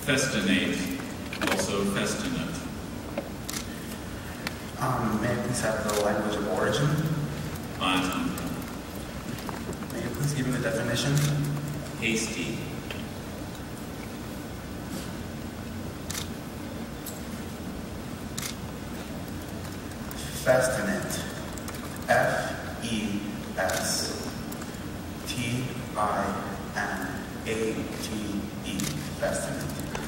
Festinate, also festinate. May I please have the language of origin? Latin. May you please give me the definition? Hasty. Festinate. F-E-S-T-I-N-A-T-E. Festinate.